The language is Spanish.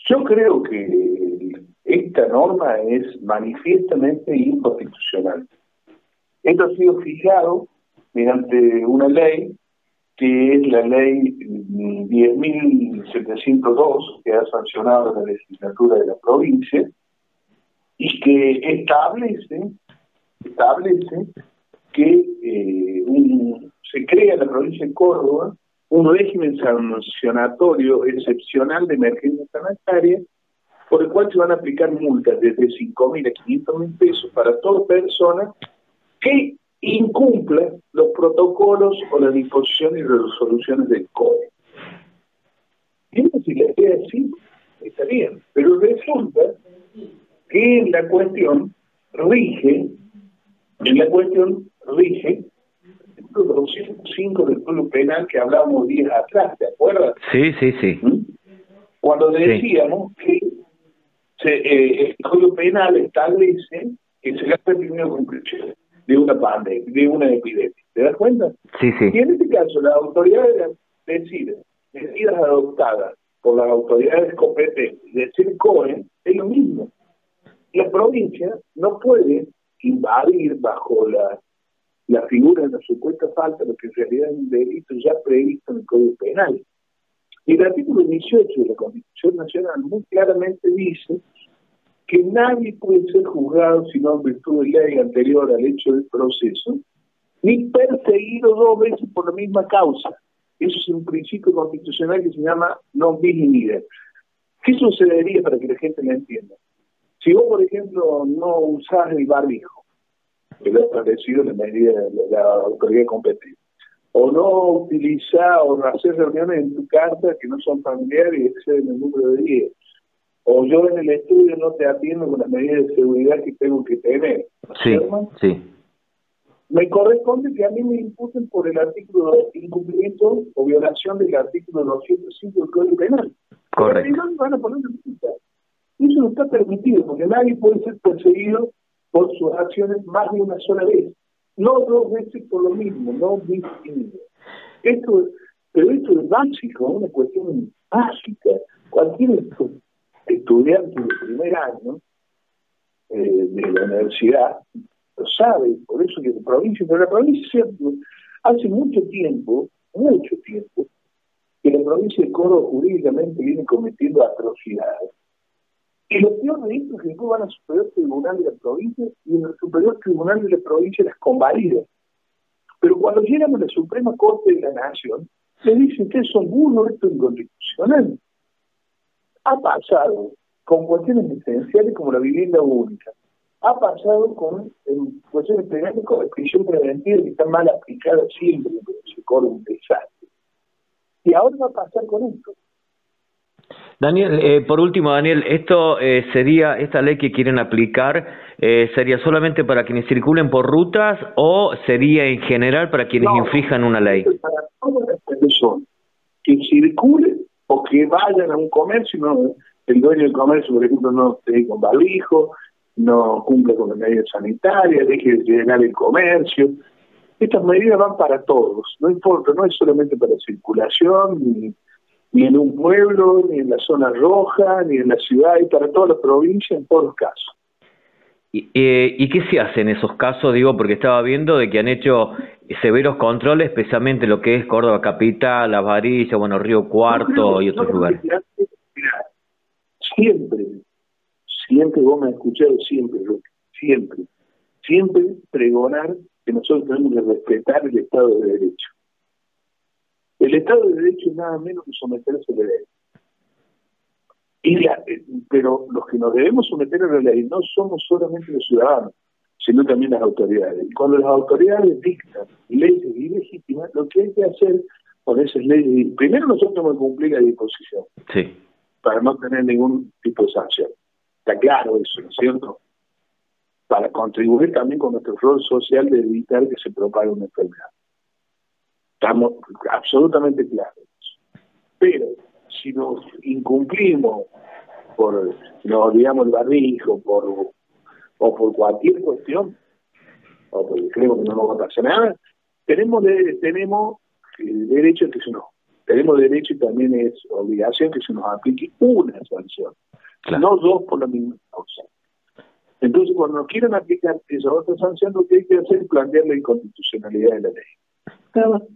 Yo creo que esta norma es manifiestamente inconstitucional. Esto ha sido fijado mediante una ley que es la ley 10.702, que ha sancionado la legislatura de la provincia, y que establece que se crea en la provincia de Córdoba un régimen sancionatorio excepcional de emergencia sanitaria, por el cual se van a aplicar multas desde 5.000 a 500.000 pesos para toda persona que incumpla los protocolos o las disposiciones y resoluciones del COE. Y si la idea es así, está bien, pero resulta que en la cuestión rige el 205 del Código Penal que hablábamos días atrás, ¿te acuerdas? Sí. Cuando decíamos que el Código Penal establece que se hace primero conclusión de una pandemia, de una epidemia. ¿Te das cuenta? Sí. Y en este caso, las autoridades deciden medidas adoptadas por las autoridades competentes, es decir, COE, es lo mismo. La provincia no puede invadir bajo la figura de la supuesta falta, lo que en realidad es un delito ya previsto en el Código Penal. Y el artículo 18 de la Constitución Nacional muy claramente dice que nadie puede ser juzgado sino en virtud de ley anterior al hecho del proceso, ni perseguido 2 veces por la misma causa. Eso es un principio constitucional que se llama non bis in idem. ¿Qué sucedería para que la gente lo entienda? Si vos, por ejemplo, no usás el barbijo, que lo ha establecido la medida de la autoridad competente, o no utilizás o hacer reuniones en tu casa que no son familiares y exceden el número de 10, o yo en el estudio no te atiendo con las medidas de seguridad que tengo que tener, ¿no? Sí. Me corresponde que a mí me imputen por el artículo de incumplimiento o violación del artículo 205 del Código Penal. Correcto. Pero van a poner multa. Eso no está permitido, porque nadie puede ser perseguido por sus acciones más de una sola vez. No 2 veces por lo mismo, no distinto. Pero esto es básico, una cuestión básica. Cualquier estudiante de primer año de la universidad lo sabe, por eso que pero la provincia hace mucho tiempo, que la provincia de Córdoba jurídicamente viene cometiendo atrocidades. Y lo peor de esto es que después van al Superior Tribunal de la provincia y en el Superior Tribunal de la provincia las convalida. Pero cuando llegan a la Suprema Corte de la Nación, le dicen que son burros, esto es inconstitucional. Ha pasado con cuestiones esenciales como la vivienda única. Ha pasado con cuestiones penales como prisión preventiva que está mal aplicada siempre, porque se corre un desastre. Y ahora va a pasar con esto. Daniel, por último, Daniel, esta ley que quieren aplicar, ¿sería solamente para quienes circulen por rutas o sería en general para quienes infrinjan una ley? Para todas las personas que circulen o que vayan a un comercio, no, el dueño del comercio, por ejemplo, no esté con barbijo, no cumple con las medidas sanitarias, deje de llenar el comercio. Estas medidas van para todos, no importa, no es solamente para circulación, ni en un pueblo, ni en la zona roja, ni en la ciudad, y para toda la provincia, en todos los casos. ¿Y qué se hace en esos casos? Digo, porque estaba viendo de que han hecho severos controles, especialmente lo que es Córdoba Capital, Las Varillas, bueno, Río Cuarto y otros lugares. Siempre vos me has escuchado, siempre pregonar que nosotros tenemos que respetar el Estado de Derecho. El Estado de Derecho es nada menos que someterse a la ley. Pero los que nos debemos someter a la ley no somos solamente los ciudadanos, sino también las autoridades. Y cuando las autoridades dictan leyes ilegítimas, lo que hay que hacer con esas leyes, primero nosotros tenemos que cumplir la disposición, para no tener ningún tipo de sanción. Está claro eso, ¿no es cierto? Para contribuir también con nuestro rol social de evitar que se propague una enfermedad. Estamos absolutamente claros. Pero si nos incumplimos nos olvidamos el barbijo, o por cualquier cuestión, o porque creemos que no nos va a pasar nada, tenemos el derecho a que eso no. Tenemos derecho y también es obligación que se nos aplique una sanción, claro, no dos por la misma causa. Entonces, cuando nos quieren aplicar esa otra sanción, lo que hay que hacer es plantear la inconstitucionalidad de la ley. Nada más.